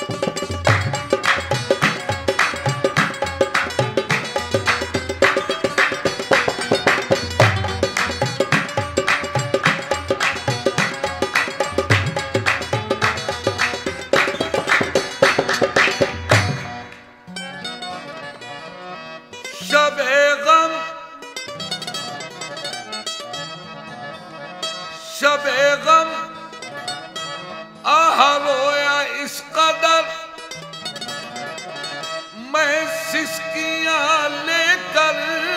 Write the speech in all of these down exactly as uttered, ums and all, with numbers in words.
शबे गम शबे गम आह रोया इस कदर, मैं सिसकियां लेकर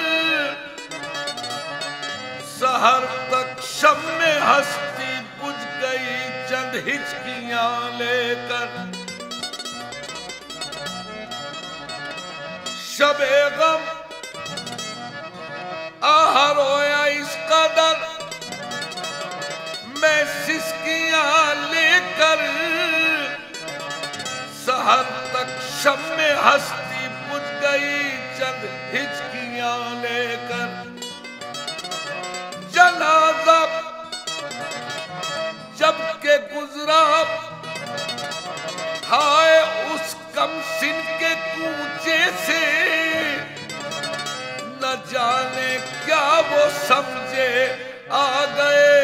सहर तक शब में हस्ती बुझ गई चंद हिचकियां लेकर। शबे गम आह रोया इस कदर, मैं सिसकियां लेकर सहर तक शब में हस्ती बुझ गई चंद हिचकियां लेकर। जनाजा जब के गुजरा हाय उस कमसिन के कूचे से, न जाने क्या वो समझे आ गए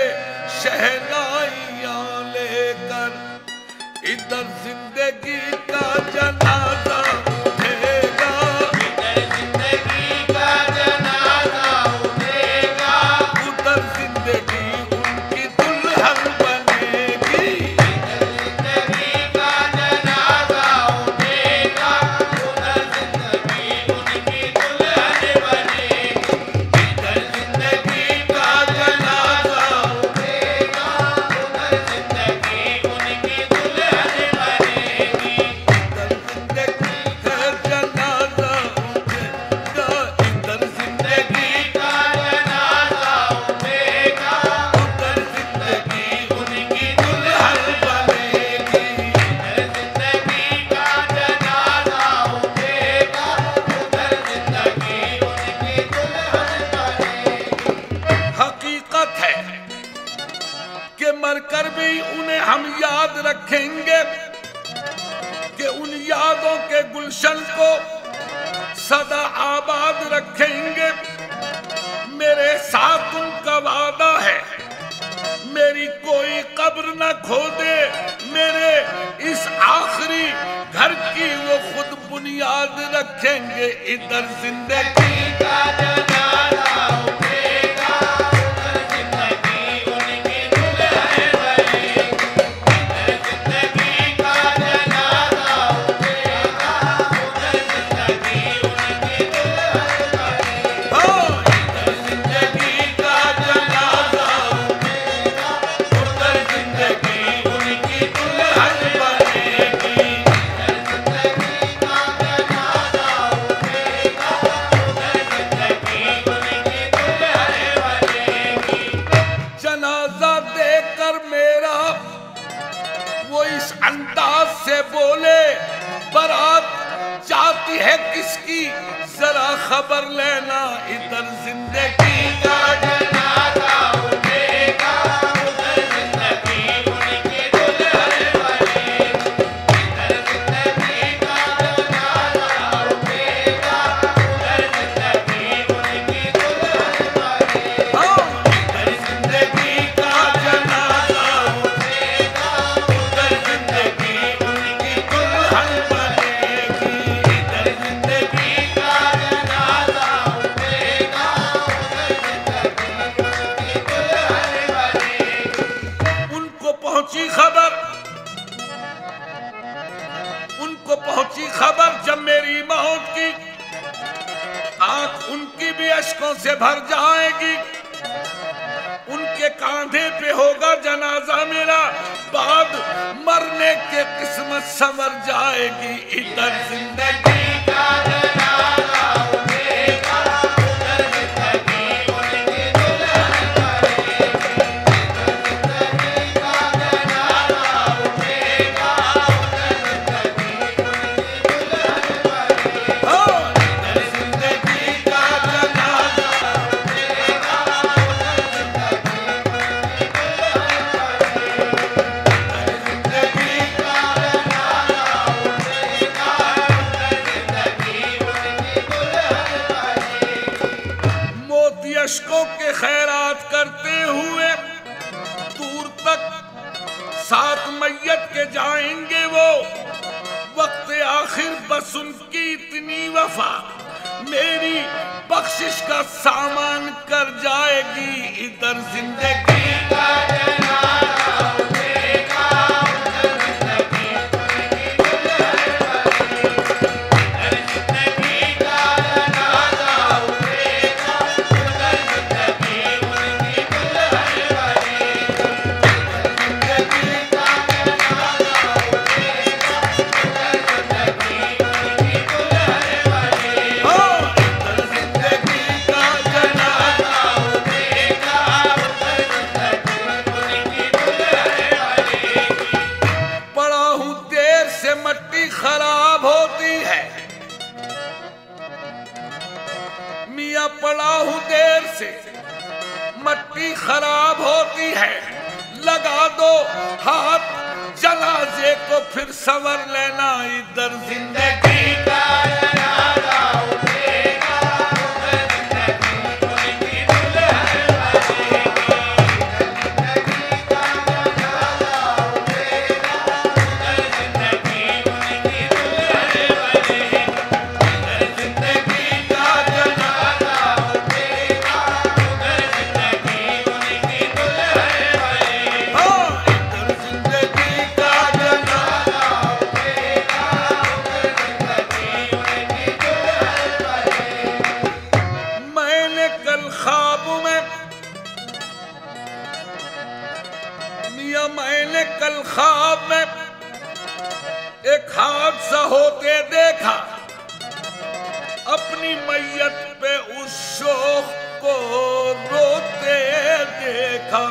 शहनाइयां लेकर। इधर जिंदगी का जनाजा उठेगा, इधर जिंदगी का जनाजा उठेगा, उधर जिंदगी उनकी दुल्हन बनेगी। इधर जिंदगी का जनाजा उठेगा, उधर जिंदगी उनकी दुल्हन बनेगी। इधर जिंदगी का जनाजा उठेगा, उधर जिंदगी उनकी दुल्हन बनेगी। इधर जिंदगी का जनाजा उठेगा, इधर जिंदगी का जनाजा उठेगा, उधर जिंदगी उनकी दुल्हन बनेगी। इधर जिंदगी का जनाजा उठेगा, उधर जिंदगी उनकी दुल्हन बनेगी। हकीकत है कि मरकर भी उन्हें हम याद रखेंगे, कि उन यादों के गुलशन को सदा आबाद रखेंगे। मेरे साथ उनका वादा है, मेरी कोई कब्र न खोदे, मेरे इस आखिरी घर की वो खुद बुनियाद रखेंगे। इधर जिंदगी का जनाजा उठेगा, उधर जिंदगी उनकी दुल्हन बनेगी। इधर जिंदगी का जनाजा उठेगा, उधर जिंदगी उनकी दुल्हन बनेगी। हाँ, इधर जिंदगी का जनाजा उठेगा, उधर जिंदगी उनकी दुल्हन बनेगी। इधर जिंदगी का जनाजा उठेगा, उधर जिंदगी उनकी दुल्हन बनेगी। जनाजा देकर मेरा वो इस अंदाज से बोले, बारात जाती है किसकी जरा खबर लेना। इधर जिंदगी का जनाजा उठेगा, उधर जिंदगी उनकी दुल्हन बनेगी। इधर जिंदगी का जनाजा उठेगा, उधर जिंदगी उनकी दुल्हन बनेगी। हाँ, इधर जिंदगी का जनाजा उठेगा, उधर जिंदगी उनकी दुल्हन बनेगी। इधर जिंदगी का जनाजा उठेगा, उधर जिंदगी उनकी दुल्हन बनेगी। उनको पहुंची खबर, उनको पहुंची खबर जब मेरी मौत की, आंख उनकी भी अश्कों से भर जाएगी। उनके कांधे पे होगा जनाजा मेरा, बाद मरने के किस्मत संवर जाएगी। इधर जिंदगी का जनाजा उठेगा, उधर जिंदगी उनकी दुल्हन बनेगी। इधर जिंदगी का जनाजा उठेगा, उधर जिंदगी उनकी दुल्हन बनेगी। हाँ, इधर जिंदगी का जनाजा उठेगा, उधर जिंदगी उनकी दुल्हन बनेगी। जिंदगी का जनाजा बस उनकी इतनी वफा मेरी बख्शिश का सामान कर जाएगी। इधर जिंदगी का जनाजा उठेगा, उधर जिंदगी उनकी दुल्हन बनेगी। उधर जिंदगी का जनाजा उठेगा, उधर जिंदगी उनकी दुल्हन बनेगी। उधर जिंदगी का जनाजा उठेगा, उधर जिंदगी उनकी दुल्हन बनेगी। हो, इधर जिंदगी का जनाजा उठेगा, उधर जिंदगी उनकी दुल्हन बनेगी। पड़ा हूं देर से मट्टी खराब होती है, मियाँ पड़ा हूं देर से मट्टी खराब होती है। लगा दो हाथ जनाजे को फिर संवर लेना। इधर जिंदगी जिंदगी का जनाजा उठेगा, उधर जिंदगी उनकी दुल्हन बनेगी। जिंदगी का जनाजा उठेगा, उधर जिंदगी उनकी दुल्हन बनेगी। उधर जिंदगी का जनाजा उठेगा, उधर जिंदगी उनकी दुल्हन बनेगी। हो, इधर जिंदगी का जनाजा उठेगा, उधर जिंदगी उनकी दुल्हन बनेगी। मैंने कल ख्वाब में मियाँ मैंने कल ख्वाब में एक हादसा होते देखा। अपनी मैयत पे उस शोख को रोते देखा।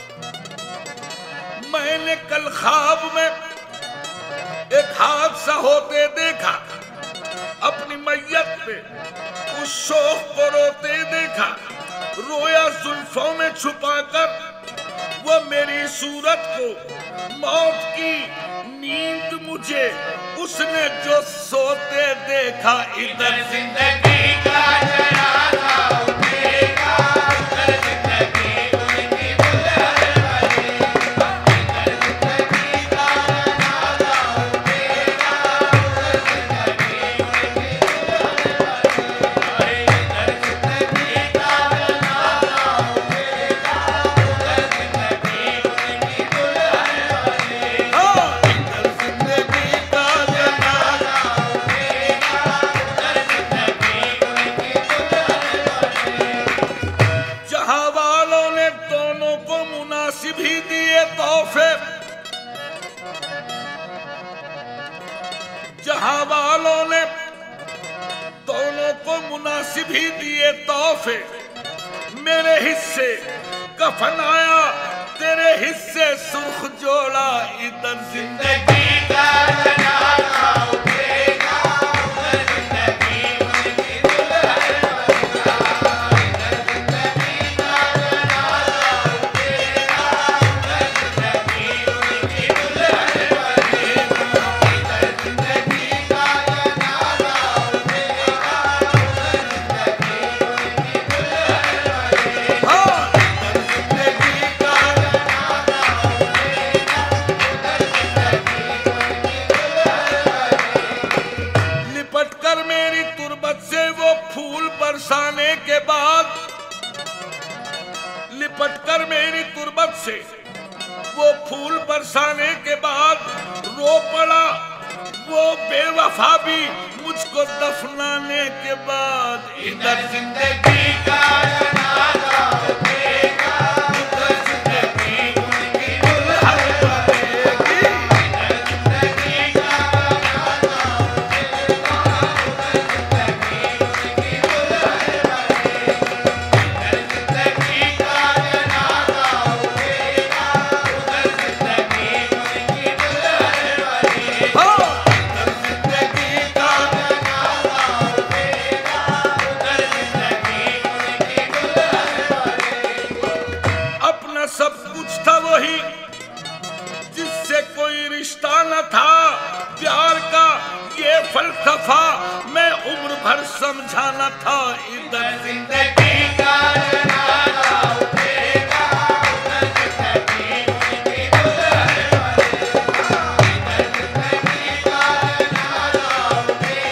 मैंने कल ख्वाब में एक हादसा होते देखा। अपनी मैयत पे उस शोख को रोते देखा। रोया जुल्फों में छुपाकर वो मेरी सूरत को, मौत की नींद मुझे उसने जो सोते देखा। इधर इधर जिंदगी का जनाजा उठेगा, उधर जिंदगी उनकी दुल्हन बनेगी। इधर जिंदगी का जनाजा उठेगा, उधर जिंदगी उनकी दुल्हन बनेगी। इधर जिंदगी का जनाजा उठेगा, उधर जिंदगी उनकी दुल्हन बनेगी। हाँ, इधर जिंदगी का जनाजा उठेगा, उधर जिंदगी उनकी दुल्हन बनेगी। जहां वालों ने दोनों को मुनासिब ही दिए तोहफे, जहां वालों ने दोनों को मुनासिब ही दिए तोहफे। मेरे हिस्से कफन आया, तेरे हिस्से सुर्ख जोड़ा। इधर जिंदगी जिंदगी का जनाजा उठेगा, उधर जिंदगी उनकी दुल्हन बनेगी। इधर जिंदगी का जनाजा उठेगा, उधर जिंदगी उनकी दुल्हन बनेगी। इधर जिंदगी का जनाजा उठेगा, उधर जिंदगी उनकी दुल्हन बनेगी। हाँ, इधर जिंदगी का जनाजा उठेगा, उधर जिंदगी उनकी दुल्हन बनेगी। लिपट कर मेरी तुरबत से वो फूल बरसाने के बाद, लिपट कर मेरी तुरबत से वो फूल बरसाने के बाद रो पड़ा वो बेवफा भी मुझको दफनाने के बाद। इधर जिंदगी का जनाजा उठेगा, उधर जिंदगी उनकी दुल्हन बनेगी। इधर जिंदगी का जनाजा उठेगा, उधर जिंदगी उनकी दुल्हन बनेगी। इधर जिंदगी का जनाजा उठेगा, उधर जिंदगी उनकी दुल्हन बनेगी। हाँ, इधर जिंदगी का जनाजा उठेगा, उधर जिंदगी उनकी दुल्हन बनेगी। अपना सब कुछ था वही जिससे कोई रिश्ता न था। प्यार का ये फलसफा मैं उम्र भर समझाना था। इधर जिंदगी का जनाजा उठेगा, उधर जिंदगी उनकी दुल्हन बनेगी। इधर जिंदगी का जनाजा उठेगा,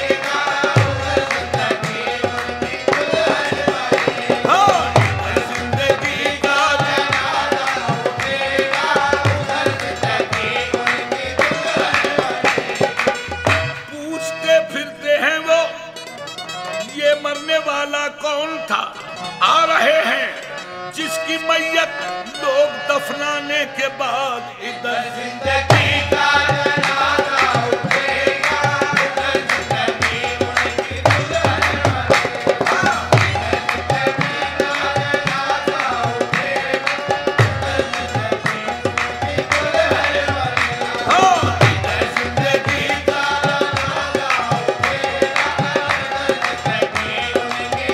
था, आ रहे हैं, जिसकी मैयत लोग दफनाने के बाद इधर जिंदगी का जनाजा उठेगा, उधर जिंदगी उनकी दुल्हन बनेगा। जिंदगी का जनाजा उठेगा, उधर जिंदगी उनकी दुल्हन बनेगा। हाँ, इधर जिंदगी का जनाजा उठेगा, उधर जिंदगी उनकी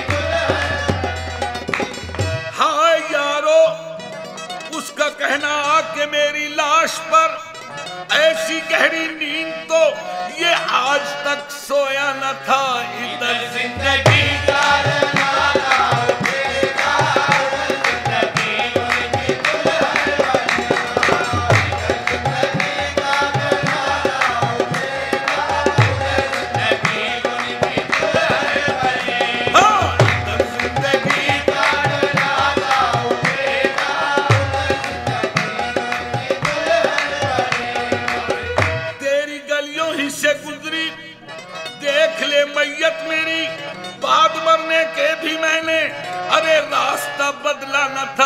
दुल्हन। हाय यारो, उसका कहना कि मेरी लाश पर ऐसी गहरी नींद तो ये आज तक सोया न था। इधर जिंदगी का जनाजा उठेगा, उधर जिंदगी उनकी दुल्हन बनेगा। इधर जिंदगी का जनाजा उठेगा, उधर जिंदगी उनकी दुल्हन बनेगा। हाँ, इधर जिंदगी का जनाजा उठेगा, उधर जिंदगी उनकी दुल्हन बनेगा। तेरी गलियों ही से गुजरी, देख ले मैयत मेरी, बाद मरने के भी मैंने अरे रास्ता बदला न था।